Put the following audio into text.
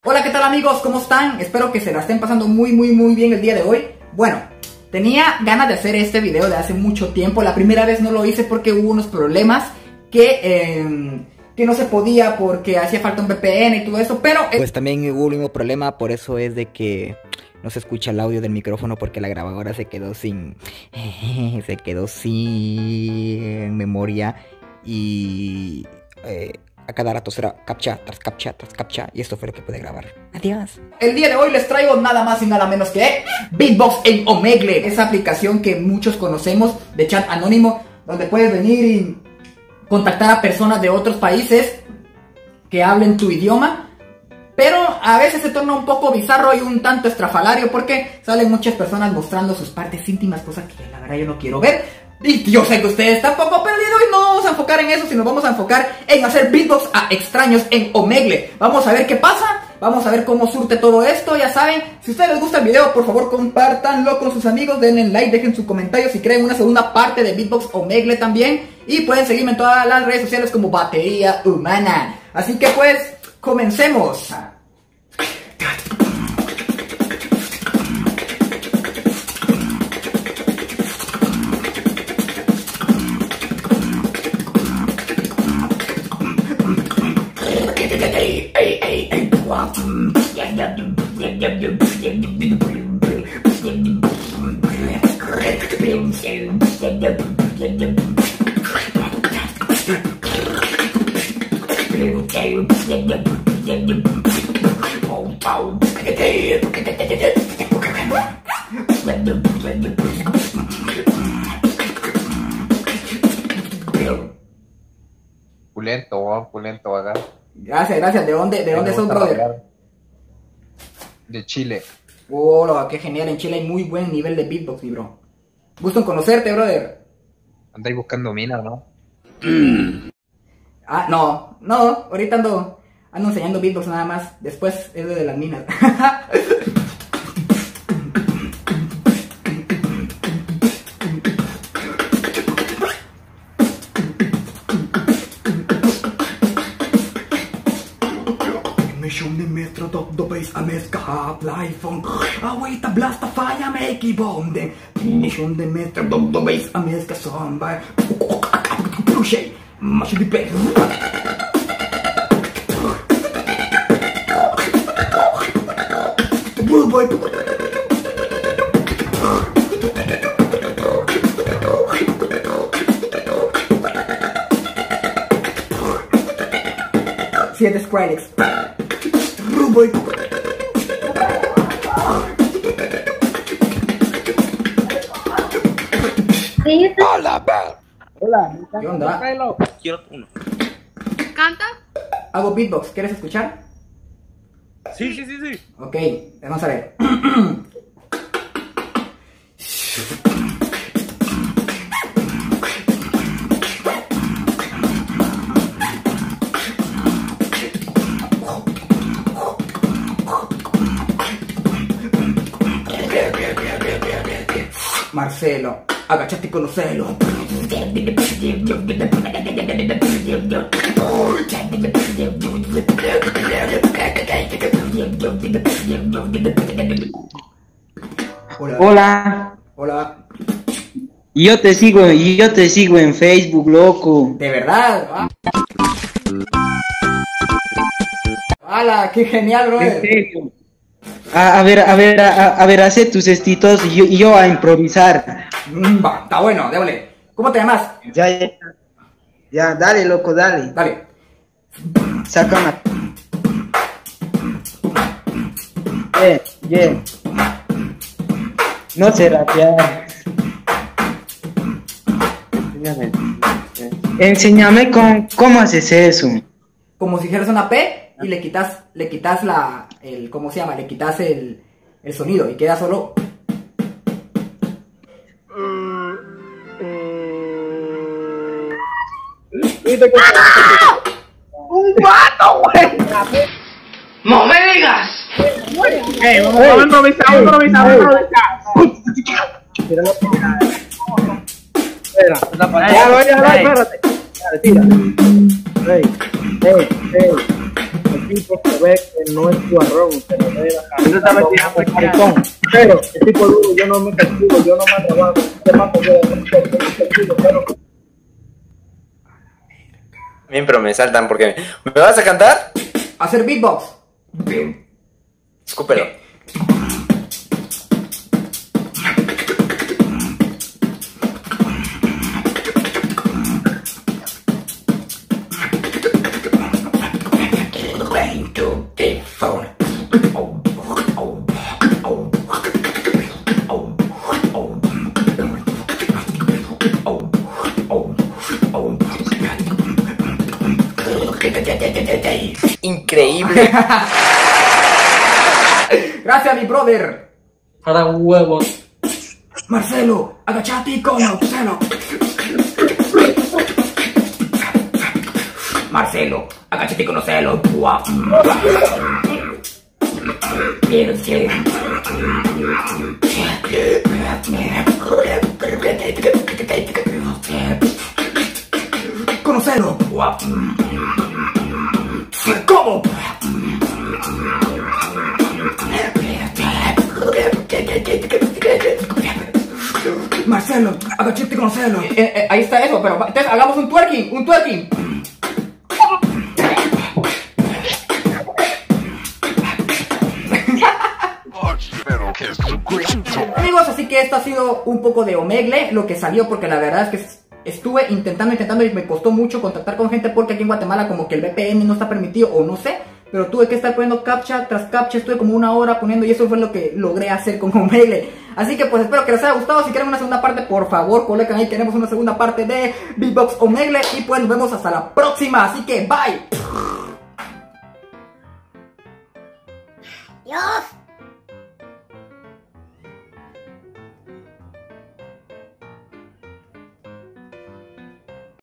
Hola, ¿qué tal amigos? ¿Cómo están? Espero que se la estén pasando muy bien el día de hoy. Bueno, tenía ganas de hacer este video de hace mucho tiempo. La primera vez no lo hice porque hubo unos problemas que no se podía porque hacía falta un VPN y todo eso, pero... Pues también hubo un mismo problema, por eso es de que no se escucha el audio del micrófono porque la grabadora se quedó sin... se quedó sin memoria y... a cada rato será captcha tras captcha tras captcha y esto fue lo que pude grabar. Adiós. El día de hoy les traigo nada más y nada menos que Beatbox en Omegle, esa aplicación que muchos conocemos de chat anónimo, donde puedes venir y contactar a personas de otros países que hablen tu idioma, pero a veces se torna un poco bizarro y un tanto estrafalario porque salen muchas personas mostrando sus partes íntimas, cosas que la verdad yo no quiero ver. Y yo sé que ustedes tampoco, pero el día de hoy no vamos a enfocar en eso, sino vamos a enfocar en hacer beatbox a extraños en Omegle. Vamos a ver qué pasa, vamos a ver cómo surte todo esto, ya saben. Si a ustedes les gusta el video, por favor compártanlo con sus amigos, denle like, dejen su comentario si creen una segunda parte de beatbox Omegle también. Y pueden seguirme en todas las redes sociales como Batería Humana. Así que pues, comencemos. Pulento acá. Gracias. ¿De dónde son, brother? De Chile. Oh, qué genial. En Chile hay muy buen nivel de beatbox, mi bro. Gusto en conocerte, brother. Andáis buscando minas, ¿no? Ah, no. Ahorita ando enseñando beatbox nada más. Después es de las minas. Do bass a meska half life on wait a blast a fire make it bomb then finish on the meter do bass a meska song by push much the bass boy 7 Skrillex. Boy. Hola, hola. ¿Qué onda? Quiero uno. ¿Canta? Hago beatbox, ¿quieres escuchar? Sí. Ok, vamos a ver. Marcelo, agachate y conocelo. Hola. Y yo te sigo en Facebook, loco. ¿De verdad? ¡Hala! ¡Qué genial, bro! ¿En serio? A ver, hace tus estitos y yo a improvisar. Va, está bueno, déjale. ¿Cómo te llamas? Ya, dale, loco, dale. Dale. Saca una. Yeah. No sé rapear. Enséñame cómo haces eso. Como si dijeras una P y le quitas ¿cómo se llama? Le quitas el sonido y queda solo. ¡Un vato, güey! ¡No me digas! Vamos a improvisar. Espera. Ya, espérate. Dale, tira. tipo se ve que no es guarrón, se le ve la Eso estaba tirando cara, maricón. Pero el tipo duro, yo no me castigo, yo no me trabajo, te mato yo, no me castigo, pero Bien, pero me saltan porque... ¿Me vas a cantar? Hacer beatbox. Escúpelo. Increíble. Gracias, mi brother. para huevos. Marcelo, agachate, coño, Marcelo. Marcelo, agachate, conocelo. Conocelo. ¿Cómo? Marcelo, agachate, conocelo. Ahí está eso, pero entonces hagamos un twerking, un twerking. Amigos, así que esto ha sido un poco de Omegle, lo que salió, porque la verdad es que estuve intentando y me costó mucho contactar con gente porque aquí en Guatemala como que el VPN no está permitido o no sé, pero tuve que estar poniendo captcha tras captcha, estuve como una hora poniendo y eso fue lo que logré hacer con Omegle. Así que pues espero que les haya gustado. Si quieren una segunda parte, por favor coloquen ahí, queremos una segunda parte de Beatbox Omegle y pues nos vemos hasta la próxima, así que bye. Dios.